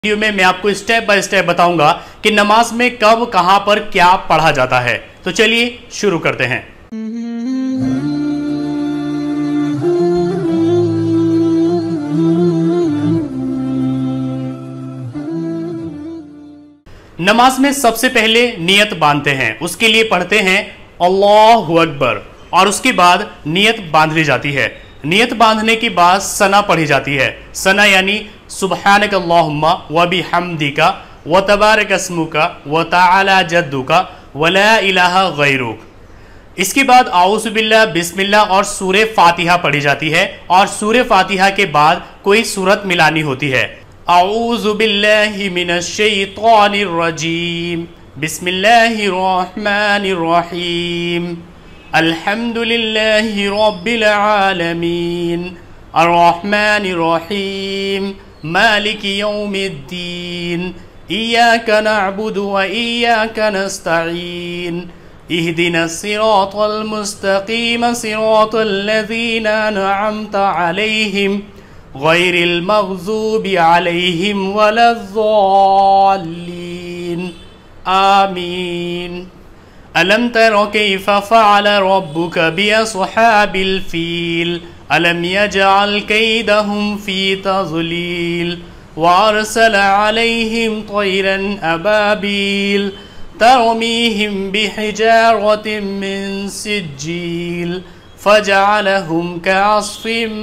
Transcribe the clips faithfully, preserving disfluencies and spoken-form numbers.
Video में मैं आपको स्टेप बाय स्टेप बताऊंगा कि नमाज में कब कहां पर क्या पढ़ा जाता है। तो चलिए शुरू करते हैं। नमाज में सबसे पहले नियत बांधते हैं, उसके लिए पढ़ते हैं अल्लाहु अकबर और उसके बाद नियत बांध ली जाती है। नियत बांधने के बाद सना पढ़ी जाती है। सना यानी सुब्हानक अल्लाहुम्मा व बिहम्दिका व तबारक अस्मुका व तआला जद्दुका व ला इलाहा गैरुक। इसके बाद औज़ु बिल्लाह बिस्मिल्लाह और सूरे फातिहा पढ़ी जाती है और सूरे फातिहा के बाद कोई सूरत मिलानी होती है। औज़ु बिल्लाहि मिनश शैतानिर रजीम, बिस्मिल्लाहिर रहमानिर रहीम, अल्हम्दुलिल्लाहि रब्बिल आलमीन, अर्रहमानिर रहीम, मालिकि यौमिद्दीन, इय्याका नअबुदु व इय्याका नस्तईन, इहदिनस सिरातल मुस्तकीम सिरातल लज़ीना अनअमता अलैहिम गैरिल मग़ज़ूबि अलैहिम वलज़्ज़ाल्लीन, आमीन। अलम तरो कैफ़ फ़अल रब्बुका बिअस्हाबिल फ़ील, अलम यजअल कैदहुम फ़ी तज़लील, व अरसल अलैहिम तयरन अबाबील, तरमीहिम बिहिजारतिन मिन सिज्जील, फजअलहुम कअस्फ़िन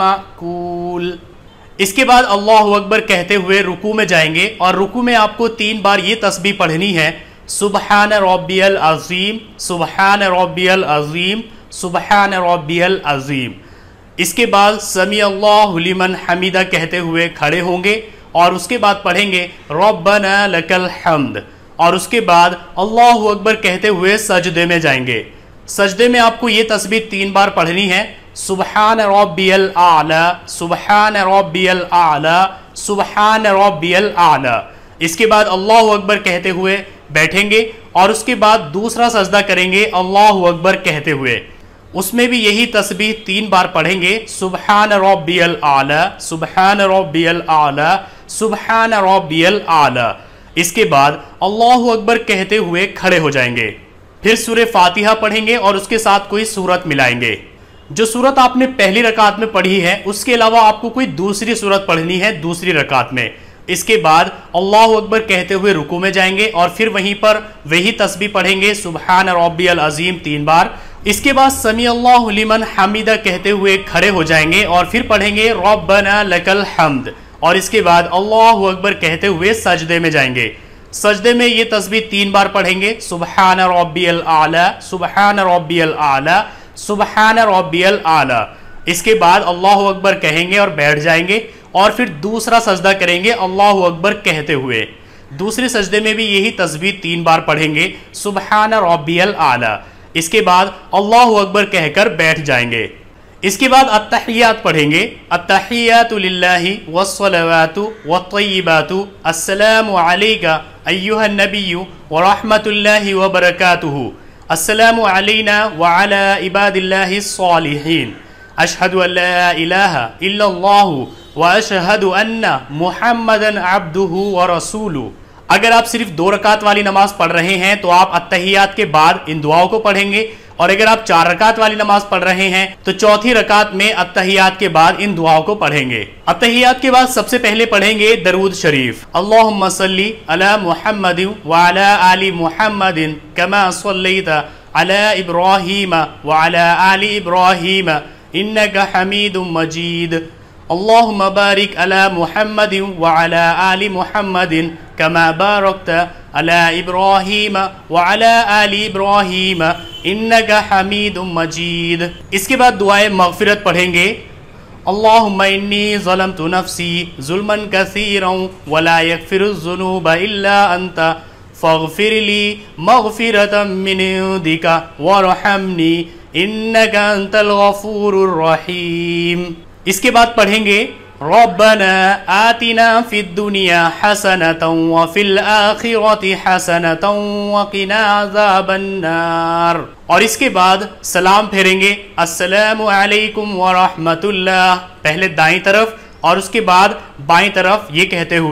मअकूल। इसके बाद अल्लाहु अकबर कहते हुए रुकू में जाएंगे और रुकू में आपको तीन बार ये तस्बीह पढ़नी है, सुबहान रब्बियल अज़ीम, सुबहान रब्बियल अज़ीम, सुबहान रब्बियल अज़ीम। इसके बाद समी अल्लाहु लिमन हमीदा कहते हुए खड़े होंगे और उसके बाद पढ़ेंगे रब्बना लकल हम्द और उसके बाद अल्लाहु अकबर कहते हुए सजदे में जाएंगे। सजदे में आपको ये तस्बीह तीन बार पढ़नी है, सुबहान रब्बियल आला, सुबहान रब्बियल आला, सुबहान रब्बियल आला। इसके बाद अल्लाहु अकबर कहते हुए बैठेंगे और उसके बाद दूसरा सजदा करेंगे अल्लाहु अकबर कहते हुए, उसमें भी यही तस्बीह तीन बार पढ़ेंगे, सुबहान रब्बियल आला, सुबहान रब्बियल आला, सुबहान रब्बियल आला। इसके बाद अल्लाहु अकबर कहते हुए खड़े हो जाएंगे, फिर सूरे फातिहा पढ़ेंगे और उसके साथ कोई सूरत मिलाएंगे। जो सूरत आपने पहली रकात में पढ़ी है उसके अलावा आपको कोई दूसरी सूरत पढ़नी है दूसरी रकात में। इसके बाद अल्लाहु अकबर कहते हुए रुकू में जाएंगे और फिर वहीं पर वही तस्बीह पढ़ेंगे, सुबहान रब्बियल अज़ीम तीन बार। इसके बाद समी अल्लाहु लिमन हमीदा कहते हुए खड़े हो जाएंगे और फिर पढ़ेंगे रब्बना लकल हम्द और इसके बाद अल्लाहु अकबर कहते हुए सजदे में जाएंगे। सजदे में ये तस्बीह तीन बार पढ़ेंगे, सुबहान रब्बियल आला, सुबहान रब्बियल आला, सुबहान रब्बियल आला। इसके बाद अल्लाहु अकबर कहेंगे और बैठ जाएंगे और फिर दूसरा सजदा करेंगे अल्लाहु अकबर कहते हुए। दूसरे सजदे में भी यही तस्बीह तीन बार पढ़ेंगे, सुबहान रब्बियल आला। इसके बाद अल्लाहु अकबर कहकर बैठ जाएंगे। इसके बाद अत्तहियात पढ़ेंगे, अत्तहियातु लिल्लाहि वस्सलावातु वत्तय्यिबातु, अस्सलामु अलैका अय्युहन नबिय्यु व रहमतुल्लाहि व बरकातुहु, अस्सलामु अलैना व अला इबादिल्लाहिस सालिहीन, अशहदु अल्ला इलाहा इल्लल्लाहु व अशहदु अन्ना मुहम्मदन अब्दुहु व रसूलुहु। अगर आप सिर्फ दो रकात वाली नमाज पढ़ रहे हैं तो आप अत्तहियात के बाद इन दुआओं को पढ़ेंगे और अगर आप चार रकात वाली नमाज पढ़ रहे हैं तो चौथी रकात में अत्तहियात के बाद इन दुआओं को पढ़ेंगे। अत्तहियात के बाद सबसे पहले पढ़ेंगे दरूद शरीफ, अल्लाहुम्मा सल्ली अला मुहम्मदिन व अला आलि मुहम्मदिन कमा सल्लैता अला इब्राहीम व अला आलि इब्राहीम इन्नका हमीदुम मजीद, अल्लाहुम्मा बारिक अला मुहम्मदिन व अला आलि मुहम्मदिन कमा बारकता अला इब्राहीम व अला आलि इब्राहीम इन्नका हमीदुम मजीद। इसके बाद दुआए मग़फ़िरत पढ़ेंगे, अल्लाहुम्मा इन्नी ज़लमतु नफ़्सी ज़ुल्मन कसीरन व ला यग़फ़िरुज़्ज़ुनूबा इल्ला अंता फ़ग़फ़िरली मग़फ़िरतम मिन इंदिका वरहमनी इन्नका अंतल गफ़ूरुर रहीम। इसके बाद पढ़ेंगे रब्बना आतिना फिद दुनिया हसनतन व फिल आखिरति हसनतन व क़िना अज़ाबन नार। और इसके बाद सलाम फेरेंगे, अस्सलामु अलैकुम व रहमतुल्लाह, पहले दाईं तरफ और उसके बाद बाईं तरफ ये कहते हुए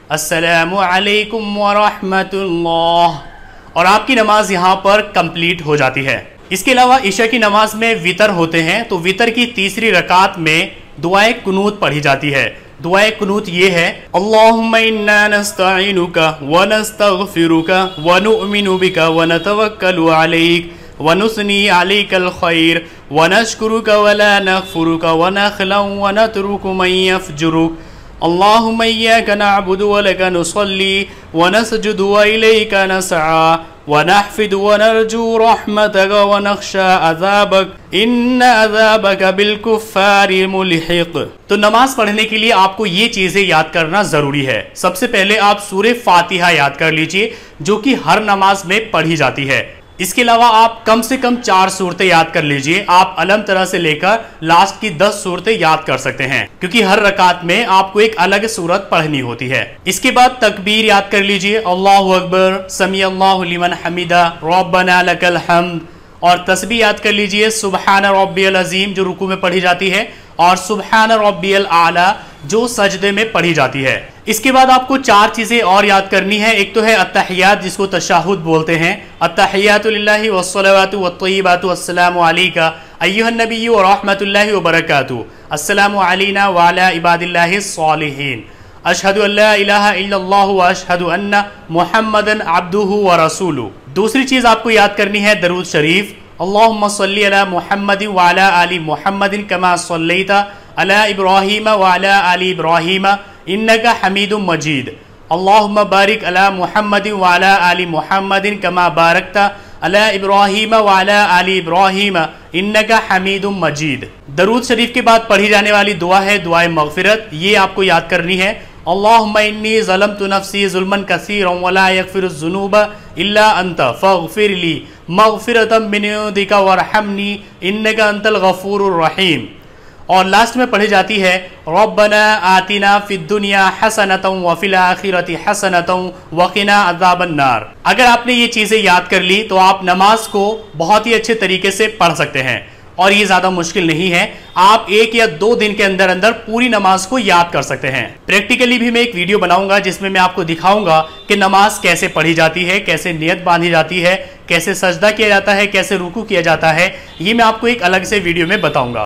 अस्सलामु अलैकुम व रहमतुल्लाह, और आपकी नमाज यहाँ पर कंप्लीट हो जाती है। इसके अलावा इशा की नमाज में वितर होते हैं, तो वितर की तीसरी रकात में दुआए कुनूत पढ़ी जाती है। दुआए कुनूत ये है, अल्लाहुम्मा इन्ना नस्तईनुका व नस्तगफिरुका व नुअमिनु बिका व नतवक्कलु अलैक व नुस्नी अलैकल खैर व नशकुरुका व ला नगफिरुका व नखलउ व नतरुकु मन यफजुरुक अल्लाहुम्मा इय्याका नअबुदु व लका नुसल्ली व नसजुदु व इलैका नसआ व नहफिदु व नरजू रहमतक व नख्शा अज़ाबक इन्ना अज़ाबक बिलकुफ़्फ़ारि मुल्हिक़। तो नमाज पढ़ने के लिए आपको ये चीजें याद करना जरूरी है। सबसे पहले आप सूरे फातिहा याद कर लीजिए, जो कि हर नमाज में पढ़ी जाती है। इसके अलावा आप कम से कम चार सूरतें याद कर लीजिए। आप अलम तरह से लेकर लास्ट की दस सूरतें याद कर सकते हैं, क्योंकि हर रकात में आपको एक अलग सूरत पढ़नी होती है। इसके बाद तकबीर याद कर लीजिए, अल्लाहु अकबर, समी अल्लाहु लिमन हमीदा, रब्बना लकल हम्द। और तस्बीह याद कर लीजिए, सुबहान रब्बियल अजीम जो रुकू में पढ़ी जाती है, और सुबहान रब्बियल आला जो सजदे में पढ़ी जाती है। इसके बाद आपको चार चीजें और याद करनी है। एक तो है अत्तहियात, जिसको तशहुद बोलते हैं। अत्तहियातु लिल्लाहि वस्सलावातु वत्तय्यिबातु अस्सलामु अलैका अय्युहन नबिय्यु व रहमतुल्लाहि व बरकातुहू, अस्सलामु अलैना व अला इबादिल्लाहिस सालिहीन, अशहदु अल्ला इलाहा इल्लल्लाहु व अशहदु अन्ना मुहम्मदन अब्दुहु व रसूलुहू। दूसरी चीज आपको याद करनी है दरूद शरीफ, अल्लाहुम्मा सल्ली अला मुहम्मदिन व अला आलि मुहम्मदिन कमा सल्लैता अला इब्राहीम व अला आलि इब्राहीम इन्नका हमीदुम मजीद, अल्लाहुम्मा बारिक अला मुहम्मदिन व अला आलि मुहम्मदिन कमा बारकता अला इब्राहीम व अला आलि इब्राहीम इन्नका हमीदुम मजीद। दरूद शरीफ के बाद पढ़ी जाने वाली दुआ है दुआए मगफिरत। ये आपको याद करनी है, अल्लाहुम्मा इन्नी ज़लमतु नफ्सी ज़ुल्मन कसीरन व ला यगफिरुज़्ज़ुनूबा इल्ला अंत फ़ग़फ़िरली मग़फ़िरतम मिन इंदिका वरहमनी इन्नका अंतल गफ़ूरुर रहीम। और लास्ट में पढ़ी जाती है, रब्बना आतिना फिद दुनिया हसनतम व फिल आखिरति हसनतम व क़िना अज़ाबन नार। अगर आपने ये चीज़ें याद कर ली तो आप नमाज को बहुत ही अच्छे तरीके से पढ़ सकते हैं, और ये ज़्यादा मुश्किल नहीं है। आप एक या दो दिन के अंदर अंदर पूरी नमाज को याद कर सकते हैं। प्रैक्टिकली भी मैं एक वीडियो बनाऊंगा जिसमें मैं आपको दिखाऊंगा कि नमाज कैसे पढ़ी जाती है, कैसे नियत बांधी जाती है, कैसे सजदा किया जाता है, कैसे रुकू किया जाता है। ये मैं आपको एक अलग से वीडियो में बताऊंगा।